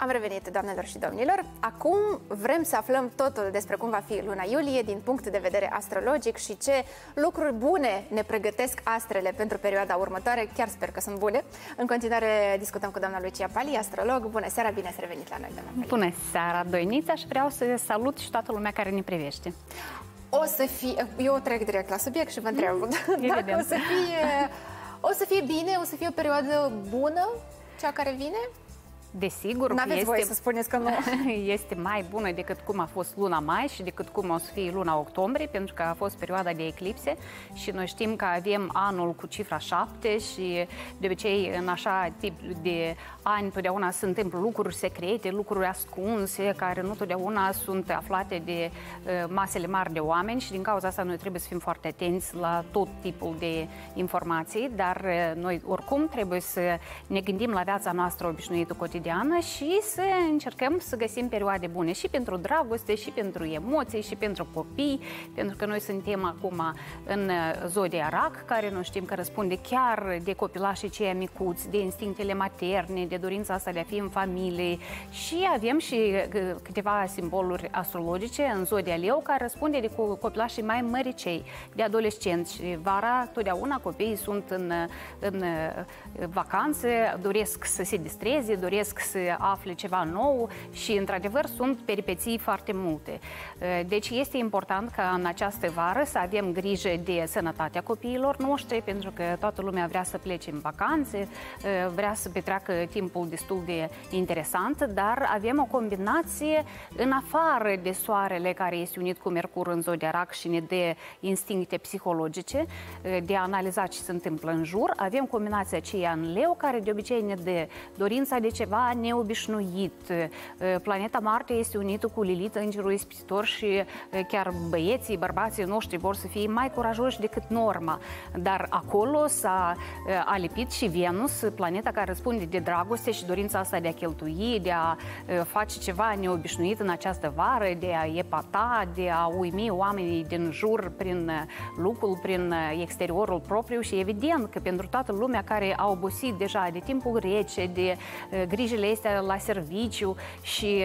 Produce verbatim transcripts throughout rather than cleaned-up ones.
Am revenit, doamnelor și domnilor. Acum vrem să aflăm totul despre cum va fi luna iulie din punct de vedere astrologic și ce lucruri bune ne pregătesc astrele pentru perioada următoare. Chiar sper că sunt bune. În continuare discutăm cu doamna Lucia Pali, astrolog. Bună seara, bine ați revenit la noi, doamna Pali. Bună seara, Doinița, și vreau să salut și toată lumea care ne privește. O să fie, eu trec direct la subiect și vă întreb, mm, dacă o să fie, o să fie bine, o să fie o perioadă bună, cea care vine? Desigur, n-aveți este, voie să spuneți că nu. Este mai bună decât cum a fost luna mai și decât cum o să fie luna octombrie, pentru că a fost perioada de eclipse și noi știm că avem anul cu cifra șapte și de obicei în așa tip de ani totdeauna se întâmplă lucruri secrete, lucruri ascunse, care nu totdeauna sunt aflate de uh, masele mari de oameni și din cauza asta noi trebuie să fim foarte atenți la tot tipul de informații, dar uh, noi oricum trebuie să ne gândim la viața noastră obișnuită cotidiană și să încercăm să găsim perioade bune și pentru dragoste, și pentru emoții, și pentru copii, pentru că noi suntem acum în zodia Rac, care noi știm că răspunde chiar de copilașii cei micuți, de instinctele materne, de dorința asta de a fi în familie și avem și câteva simboluri astrologice în zodia Leu care răspunde de copilașii mai măricei, de adolescenți. Și vara totdeauna copiii sunt în, în vacanțe, doresc să se distreze, doresc să afle ceva nou și, într-adevăr, sunt peripeții foarte multe. Deci este important ca în această vară să avem grijă de sănătatea copiilor noștri, pentru că toată lumea vrea să plece în vacanțe, vrea să petreacă timpul destul de interesant, dar avem o combinație în afară de soarele care este unit cu Mercur în zodia Rac și ne dă instincte psihologice de a analiza ce se întâmplă în jur. Avem combinația aceea în Leu, care de obicei ne dă dorința de ceva neobișnuit. Planeta Marte este unită cu Lilith, îngerul ispititor, și chiar băieții, bărbații noștri vor să fie mai curajoși decât norma. Dar acolo s-a alipit și Venus, planeta care răspunde de dragoste și dorința asta de a cheltui, de a face ceva neobișnuit în această vară, de a epata, de a uimi oamenii din jur prin lucrul, prin exteriorul propriu și evident că pentru toată lumea care a obosit deja de timpul rece, de grijile astea la serviciu și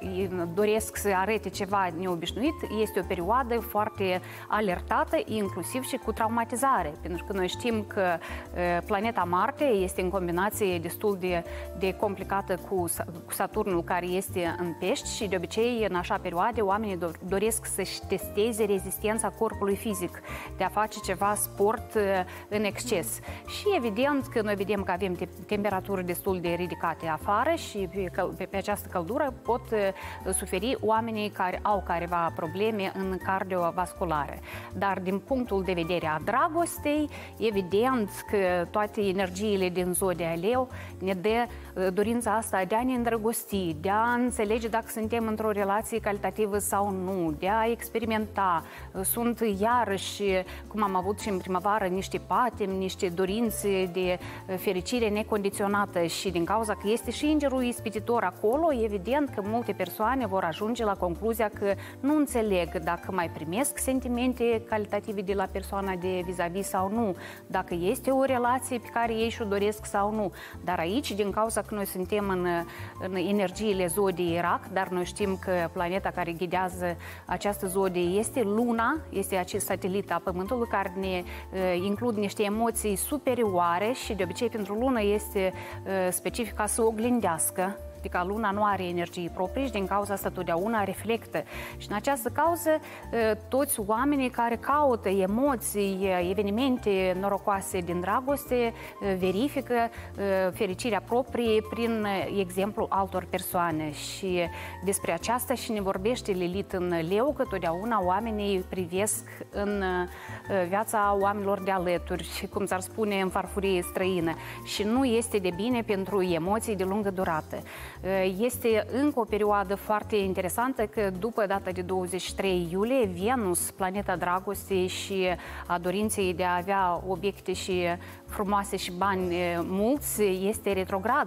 doresc să arete ceva neobișnuit, este o perioadă foarte alertată, inclusiv și cu traumatizare, pentru că noi știm că planeta Marte este în combinație destul de, de complicată cu Saturnul, care este în Pești și de obicei în așa perioade oamenii doresc să-și testeze rezistența corpului fizic, de a face ceva sport în exces. Și evident că noi vedem că avem temperaturi destul de ridicate afară și pe, pe, pe această căldură pot uh, suferi oamenii care au careva probleme în cardiovasculare. Dar din punctul de vedere a dragostei, evident că toate energiile din zodia Leu ne dă uh, dorința asta de a ne îndrăgosti, de a înțelege dacă suntem într-o relație calitativă sau nu, de a experimenta. Uh, sunt iarăși, cum am avut și în primăvară, niște patimi, niște dorințe de uh, fericire necondiționată și din cauza că este și îngerul ispititor acolo, evident că multe persoane vor ajunge la concluzia că nu înțeleg dacă mai primesc sentimente calitative de la persoana de vis-a-vis sau nu, dacă este o relație pe care ei și-o doresc sau nu. Dar aici, din cauza că noi suntem în, în energiile zodiei Rac, dar noi știm că planeta care ghidează această zodie este Luna, este acest satelit a Pământului care ne uh, includ niște emoții superioare și de obicei pentru Lună este uh, specific ca să oglindească. Adică Luna nu are energii proprii și din cauza asta totdeauna reflectă. Și în această cauză toți oamenii care caută emoții, evenimente norocoase din dragoste verifică fericirea proprie prin exemplu altor persoane. Și despre aceasta și ne vorbește Lilith în Leu, că totdeauna oamenii privesc în viața oamenilor de alături și, cum s-ar spune, în farfurie străină. Și nu este de bine pentru emoții de lungă durată. Este încă o perioadă foarte interesantă că după data de douăzeci și trei iulie, Venus, planeta dragostei și a dorinței de a avea obiecte și frumoase și bani mulți, este retrograd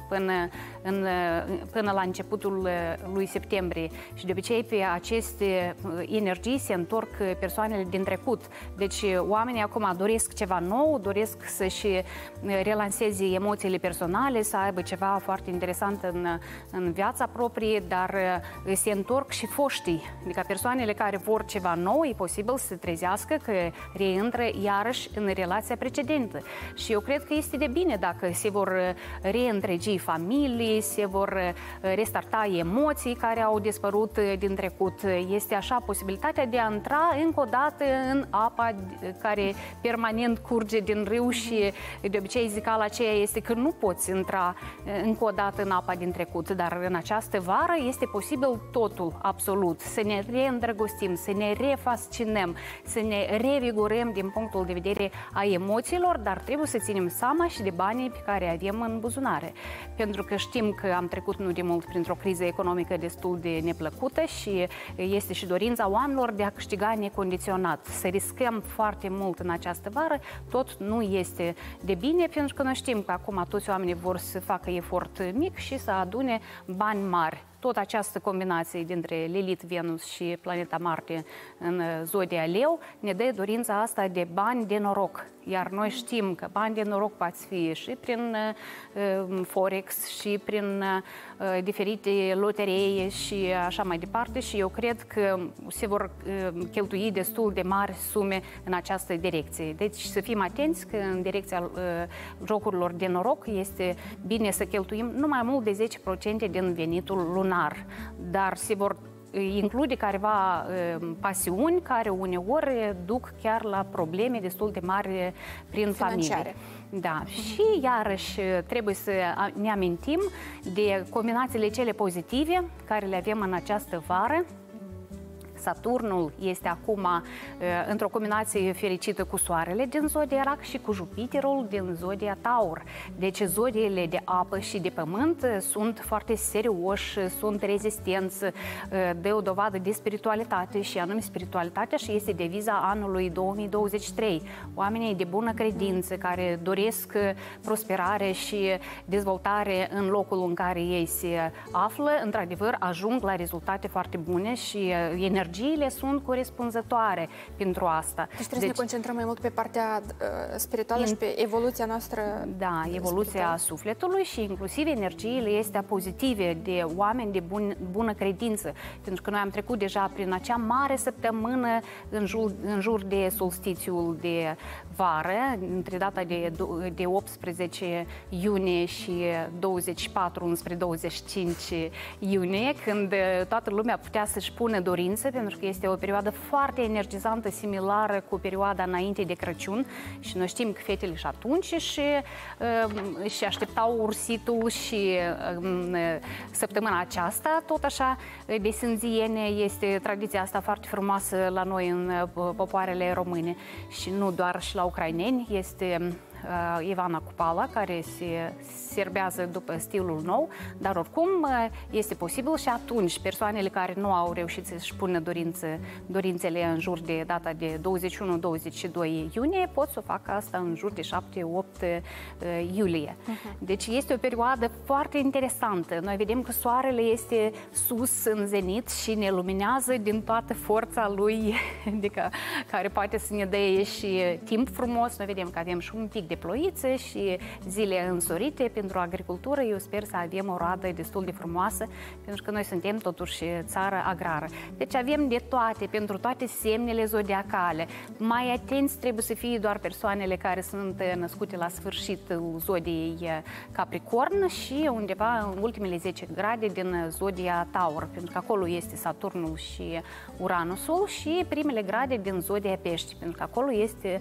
până, în, până la începutul lui septembrie și de obicei pe aceste energii se întorc persoanele din trecut. Deci oamenii acum doresc ceva nou, doresc să-și relanseze emoțiile personale, să aibă ceva foarte interesant în, în viața proprie, dar se întorc și foștii, adică persoanele care vor ceva nou, e posibil să se trezească că reintră iarăși în relația precedentă. Și eu cred că este de bine dacă se vor reîntregi familii, se vor restarta emoții care au dispărut din trecut. Este așa posibilitatea de a intra încă o dată în apa care permanent curge din râu și de obicei zicala aceea este că nu poți intra încă o dată în apa din trecut, dar în această vară este posibil totul, absolut, să ne reîndrăgostim, să ne refascinăm, să ne revigorăm din punctul de vedere a emoțiilor, dar trebuie să ținem seama și de banii pe care avem în buzunare. Pentru că știm că am trecut nu de mult printr-o criză economică destul de neplăcută și este și dorința oamenilor de a câștiga necondiționat. Să riscăm foarte mult în această vară, tot nu este de bine, pentru că noi știm că acum toți oamenii vor să facă efort mic și să adune bani mari. Tot această combinație dintre Lilith, Venus și planeta Marte în zodia Leu ne dă dorința asta de bani de noroc. Iar noi știm că bani de noroc poate fi și prin uh, Forex, și prin uh, diferite loterii și așa mai departe. Și eu cred că se vor uh, cheltui destul de mari sume în această direcție. Deci să fim atenți că în direcția uh, jocurilor de noroc este bine să cheltuim nu mai mult de zece la sută din venitul lunar. Dar se vor include careva uh, pasiuni care uneori duc chiar la probleme destul de mari prin familie. Da. Uh-huh. Și iarăși trebuie să ne amintim de combinațiile cele pozitive care le avem în această vară. Saturnul este acum uh, într-o combinație fericită cu Soarele din zodia Rac și cu Jupiterul din zodia Taur. Deci zodiile de apă și de pământ sunt foarte serioși, sunt rezistenți, uh, dă o dovadă de spiritualitate și anume spiritualitatea și este deviza anului două mii douăzeci și trei. Oamenii de bună credință care doresc prosperare și dezvoltare în locul în care ei se află, într-adevăr ajung la rezultate foarte bune și energie Energiile sunt corespunzătoare pentru asta. Deci trebuie deci, să ne concentrăm mai mult pe partea uh, spirituală in, și pe evoluția noastră. Da, evoluția spirituală. Sufletului și inclusiv energiile astea pozitive de oameni de bun, bună credință. Pentru că noi am trecut deja prin acea mare săptămână în jur, în jur de solstițiul de vară, între data de, de optsprezece iunie și douăzeci și patru înspre douăzeci și cinci iunie, când toată lumea putea să-și pună dorințe, pentru că este o perioadă foarte energizantă, similară cu perioada înainte de Crăciun și noi știm că fetele și atunci și, uh, și așteptau ursitul și uh, săptămâna aceasta, tot așa, de sânziene, este tradiția asta foarte frumoasă la noi în uh, popoarele române și nu doar și la ucraineni, este uh, Ivana Cupala, care se serbează după stilul nou, dar oricum uh, este posibil și atunci persoanele care nu au reușit să-și pună dorințe, dorințele în jur de data de douăzeci și unu douăzeci și doi iunie, pot să facă asta în jur de șapte opt uh, iulie. Uh-huh. Deci este o perioadă foarte interesantă. Noi vedem că soarele este sus în zenit și ne luminează din toată forța lui, adică care poate să ne dea și timp frumos. Noi vedem că avem și un pic de ploițe și zile însorite pentru agricultură. Eu sper să avem o roadă destul de frumoasă, pentru că noi suntem totuși țară agrară. Deci avem de toate, pentru toate semnele zodiacale. Mai atenți trebuie să fie doar persoanele care sunt născute la sfârșitul zodiei Capricorn și undeva în ultimele zece grade din zodia Taur, pentru că acolo este Saturnul și Uranusul, și primele grade din zodia Pești, pentru că acolo este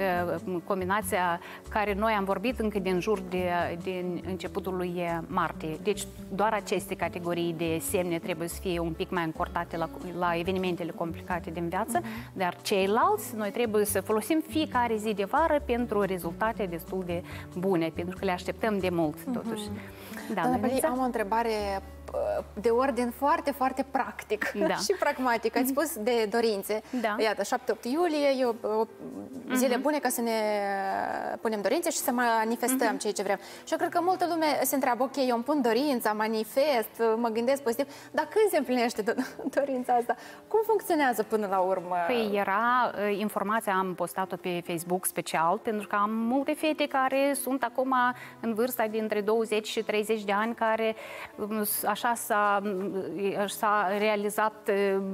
combinația care noi am vorbit încă din jur de, din începutul lui martie. Deci doar aceste categorii de semne trebuie să fie un pic mai încortate la, la evenimentele complicate din viață, uh-huh. dar ceilalți noi trebuie să folosim fiecare zi de vară pentru rezultate destul de bune, pentru că le așteptăm de mult, totuși. Uh-huh. Da, Doamna Păli, am o întrebare de ordin foarte, foarte practic da. și pragmatic. Ați spus de dorințe. Da. Iată, șapte opt iulie e o, o zile uh-huh. bune ca să ne punem dorințe și să manifestăm uh-huh. ceea ce vrem. Și eu cred că multă lume se întreabă, ok, eu îmi pun dorința, manifest, mă gândesc pozitiv, dar când se împlinește dorința asta? Cum funcționează până la urmă? Păi era informația, am postat-o pe Facebook special, pentru că am multe fete care sunt acum în vârsta dintre douăzeci și treizeci de ani, care așa s-a, s-a realizat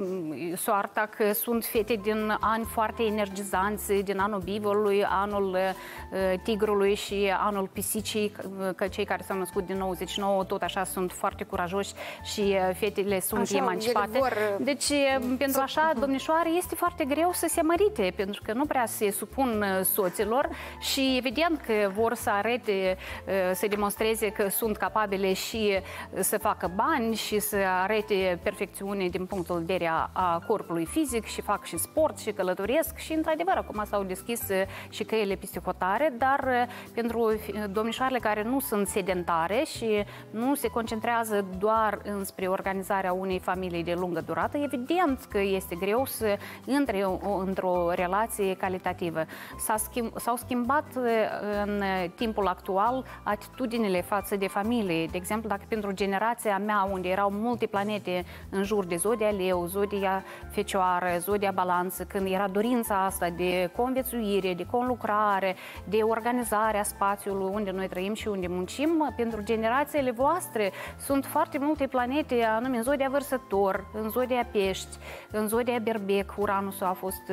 soarta că sunt fete din ani foarte energizanți, din anul bivolului, anul tigrului și anul pisicii, că cei care s-au născut din nouăzeci și nouă tot așa sunt foarte curajoși și fetele sunt așa, emancipate. Vor... Deci, pentru așa, domnișoare, este foarte greu să se mărite, pentru că nu prea se supun soților și evident că vor să arete, să demonstreze că sunt capabile și să facă bani și să arete perfecțiune din punctul de vedere a corpului fizic și fac și sport și călătoresc și, într-adevăr, acum s-au deschis și căile peste hotare, dar pentru domnișoarele care nu sunt sedentare și nu se concentrează doar înspre organizarea unei familii de lungă durată, evident că este greu să intre într-o relație calitativă. S-au schimbat în timpul actual atitudinile față de familie. De exemplu, dacă pentru generația mea, unde erau multe planete în jur de zodia Leu, zodia Fecioară, zodia Balanță, când era dorința asta de conviețuire, de conlucrare, de organizare a spațiului unde noi trăim și unde muncim, pentru generațiile voastre sunt foarte multe planete, anume în zodia Vărsător, în zodia Pești, în zodia Berbec. Uranusul a fost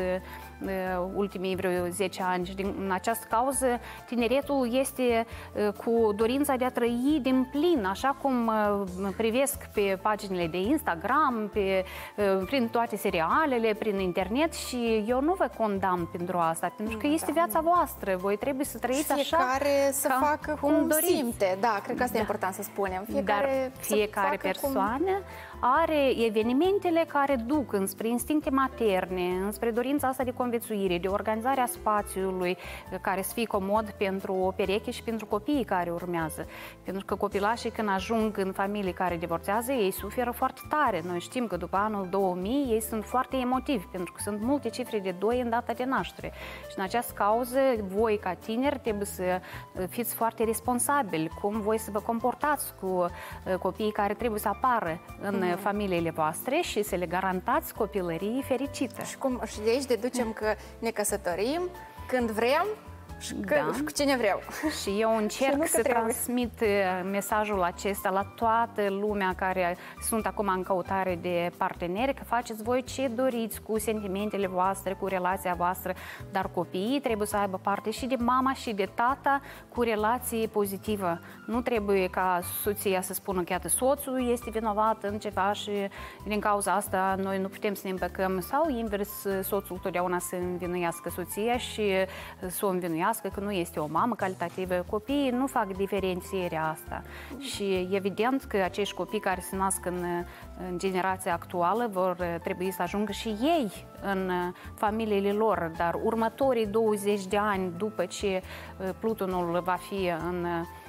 ultimii vreo zece ani și din această cauză tineretul este cu dorința de a trăi din plin, așa cum privesc pe paginile de Instagram, pe, prin toate serialele, prin internet și eu nu vă condamn pentru asta, pentru că este da. viața voastră, voi trebuie să trăiți așa fiecare să ca, facă cum, cum simte, da, cred că asta da. e important să spunem. Fiecare, Dar fiecare persoană cum... are evenimentele care duc înspre instincte materne, înspre dorința asta de conviețuire, de organizarea spațiului care să fie comod pentru o pereche și pentru copiii care urmează. Pentru că copilașii, când ajung în familii care divorțează, ei suferă foarte tare. Noi știm că după anul două mii ei sunt foarte emotivi, pentru că sunt multe cifre de doi în data de naștere. Și în această cauză, voi ca tineri trebuie să fiți foarte responsabili, cum voi să vă comportați cu copiii care trebuie să apară în mm. familiile voastre și să le garantați copilării fericită. Și, cum, și de aici deducem că ne căsătorim când vrem și că, da. cu cine vreau. Și eu încerc să transmit mesajul acesta la toată lumea care sunt acum în căutare de parteneri, că faceți voi ce doriți cu sentimentele voastre, cu relația voastră, dar copiii trebuie să aibă parte și de mama și de tata cu relație pozitivă. Nu trebuie ca soția să spună că iată, soțul este vinovat în ceva și din cauza asta noi nu putem să ne împăcăm, sau invers, soțul totdeauna să învinuiască soția și să o învinuiască că nu este o mamă calitativă. Copiii nu fac diferențierea asta și evident că acești copii care se nasc în, în generația actuală vor trebui să ajungă și ei în familiile lor, dar următorii douăzeci de ani după ce Plutonul va fi în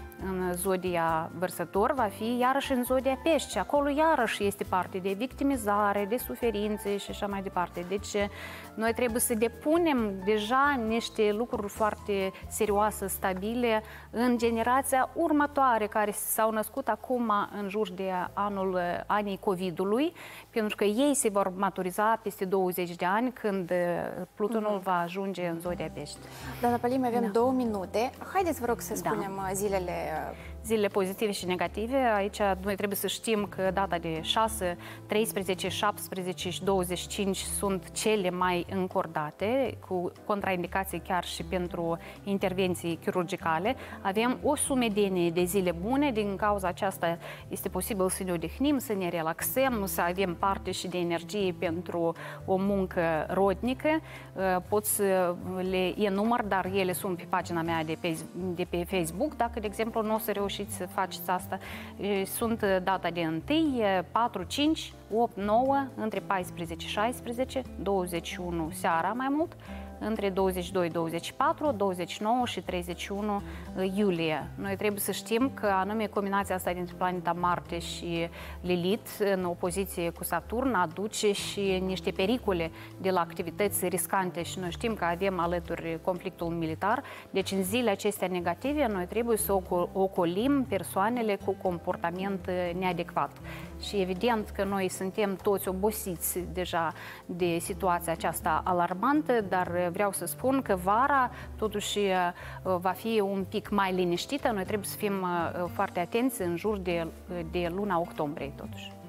în zodia Vărsător, va fi iarăși în zodia Pești. Acolo iarăși este parte de victimizare, de suferințe și așa mai departe. Deci noi trebuie să depunem deja niște lucruri foarte serioase, stabile în generația următoare, care s-au născut acum în jur de anul anii COVID-ului, pentru că ei se vor maturiza peste douăzeci de ani când Plutonul mm-hmm. va ajunge în zodia Pești. Doamna Pălime, avem da. două minute. Haideți, vă rog, să spunem da. zilele Zilele pozitive și negative. Aici noi trebuie să știm că data de șase, treisprezece, șaptesprezece și douăzeci și cinci sunt cele mai încordate, cu contraindicații chiar și pentru intervenții chirurgicale. Avem o sumedenie de zile bune, din cauza aceasta este posibil să ne odihnim, să ne relaxăm, să avem parte și de energie pentru o muncă rodnică. Pot să le enumăr, dar ele sunt pe pagina mea de pe, de pe Facebook. Dacă, de exemplu, nu o să reușiți să faceți asta, sunt data de unu, patru, cinci, opt, nouă, între paisprezece și șaisprezece, douăzeci și unu seara mai mult, între douăzeci și doi douăzeci și patru, douăzeci și nouă și treizeci și unu iulie. Noi trebuie să știm că anume combinația asta dintre planeta Marte și Lilith în opoziție cu Saturn aduce și niște pericole de la activități riscante și noi știm că avem alături conflictul militar. Deci în zilele acestea negative noi trebuie să ocolim persoanele cu comportament neadecvat. Și evident că noi suntem toți obosiți deja de situația aceasta alarmantă, dar vreau să spun că vara totuși va fi un pic mai liniștită. Noi trebuie să fim foarte atenți în jur de, de luna octombrie totuși.